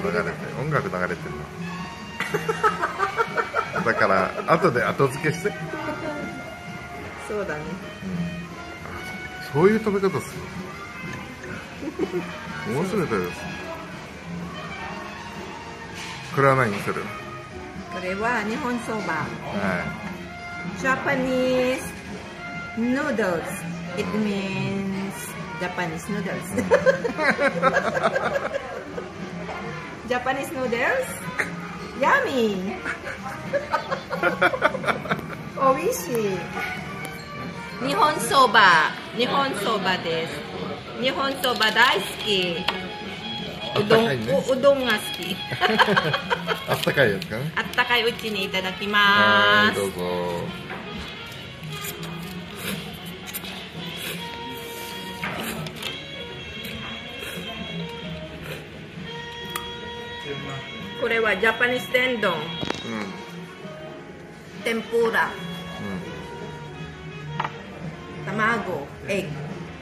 流れて、音楽流れてるの。だから後で後付けして。 そうだね。 そういう食べ方する。面白い食べ方する。これは何する？ これは日本そば。 は Japanese noodles. It means Japanese noodles. Japanese noodles? Yummy! おいしい。日本そばです。日本そば大好き。うどんが好き。 あったかいやつかね。 あったかいうちにいただきます。 はい、どうぞ。 これはジャパニーズ天丼、天ぷら、卵、エッグ。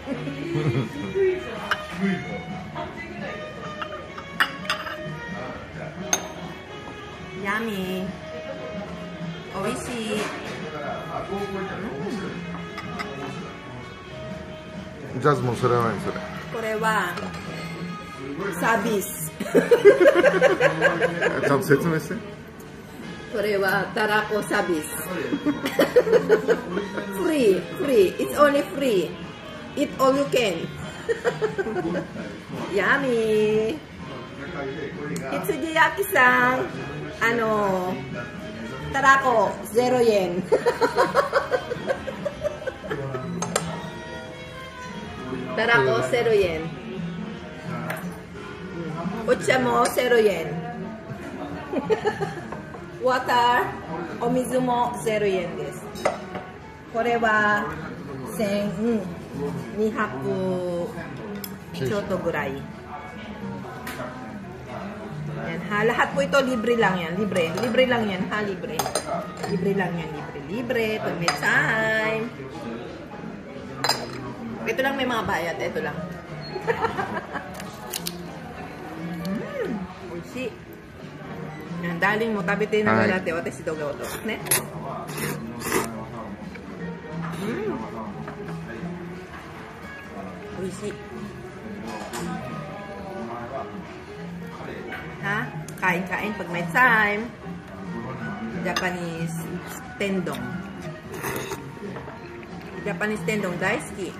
ヤミー、おいしい。 ジャズもそれは何それ？ これはサービス。 ちゃんと説明して。 これはたらこサービス。free, it's only free. Eat all you can. Yummy. 羊焼きさん、たらこ0円。たらこ0円。お茶も0円。ワター、お水も0円です。これは1200ちょっとぐらい。Lahat po ito libre lang yan, libre lang yan ha, libre lang yan, libre pag may time. Ito lang may mga bayad, ito lang. おいしい。ダーリンも食べてながらって私動画を撮ってね。おいしい。Ha? Kain-kain pag may time. Japanese tendong. Japanese tendong大好き。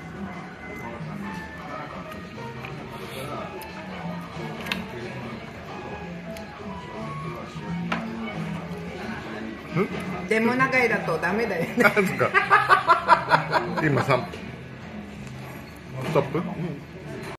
でも長いだとダメだよね。 今3分。ストップ？